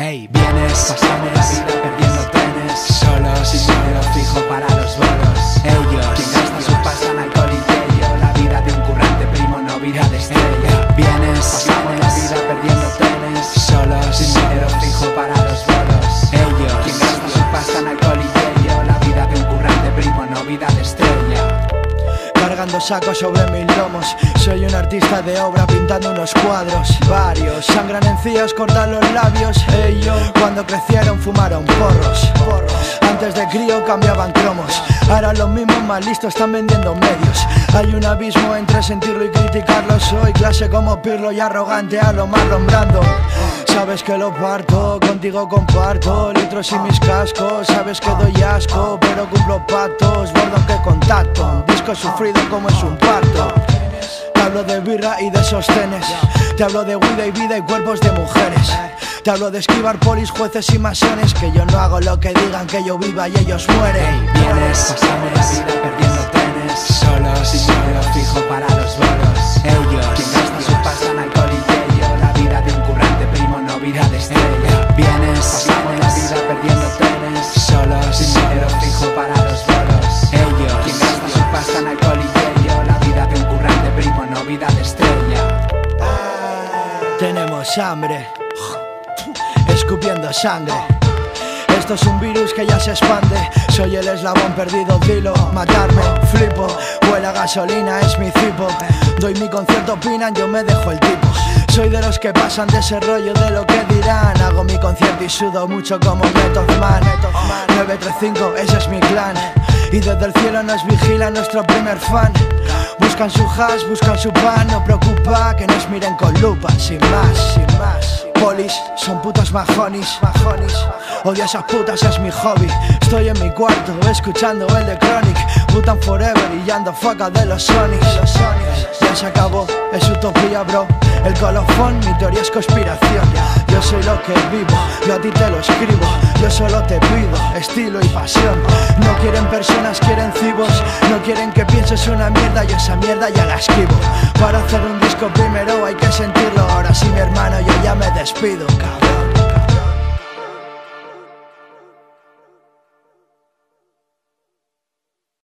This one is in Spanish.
Ey, vienes, pasamos la vida perdiendo trenes, solos, sin dinero fijo para los bolos. Ellos, quien gasta su pasta en alcohol y hielo, la vida de un currante primo, no vida de estrella. Vienes, pasamos la vida perdiendo trenes, solos, sin dinero fijo para los bolos. Ellos, quien gasta su pasta en alcohol y hielo, la vida de un currante primo, no vida de estrella. Cargando sacos sobre mis lomos, soy un artista de obra pintando unos cuadros. Varios sangran encías, cortan los labios. Ellos cuando crecieron fumaron porros. Antes de crío cambiaban cromos, ahora los mismos más listos están vendiendo medios. Hay un abismo entre sentirlo y criticarlo. Soy clase como Pirlo y arrogante a lo Marlon Brando. Sabes que lo parto, contigo comparto litros y mis cascos. Sabes que doy asco, pero cumplo pactos. Bordo aunque contacto, disco sufrido como es un parto. Te hablo de birra y de sostenes, te hablo de huida y vida y cuerpos de mujeres. Te hablo de esquivar polis, jueces y masones, que yo no hago lo que digan, que yo viva y ellos mueren. Hey, vienes, pasamos la vida perdiendo trenes, solos, sin dinero fijo para los bolos. Ellos, quien gasta su pasta en alcohol y hielo, la vida de un currante primo, no vida de estrella. Vienes, pasamos la vida perdiendo trenes, solos, sin dinero fijo para los bolos. Ellos, quien gasta su pasta en alcohol y hielo, la vida de un currante primo, no vida de estrella. Tenemos hambre, escupiendo sangre. Esto es un virus que ya se expande. Soy el eslabón perdido, dilo, matarme, flipo. Huele a gasolina, es mi cipo. Doy mi concierto, opinan, yo me dejo el tipo. Soy de los que pasan de ese rollo de lo que dirán. Hago mi concierto y sudo mucho como Method Man. 935, ese es mi clan. Y desde el cielo nos vigila nuestro primer fan. Buscan su hash, buscan su pan. No preocupa que nos miren con lupa, sin más, sin más. Polis, son putos majonis. Odio a esas putas, es mi hobby. Estoy en mi cuarto, escuchando el de Chronic. Butan Forever y ando foca de los Sonics. Ya se acabó, es utopía, bro. El colofón, mi teoría es conspiración. Yo soy lo que vivo, yo a ti te lo escribo. Yo solo te pido estilo y pasión. No quieren personas, quieren cibos. No quieren que pienses una mierda, yo esa mierda ya la esquivo. Para hacer un disco primero hay que sentirlo. Ahora sí, mi hermano, yo ya me despido, cabrón.